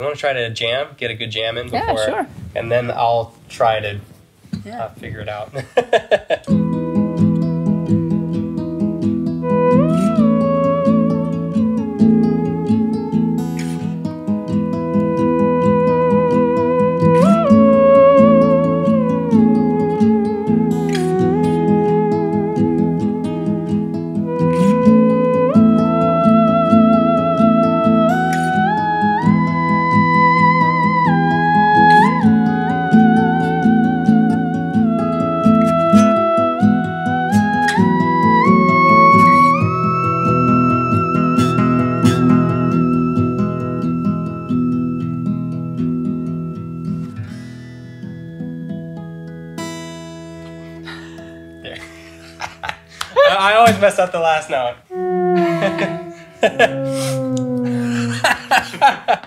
You want to try to jam, get a good jam in before, Yeah, sure. and then I'll try to figure it out. I always mess up the last note.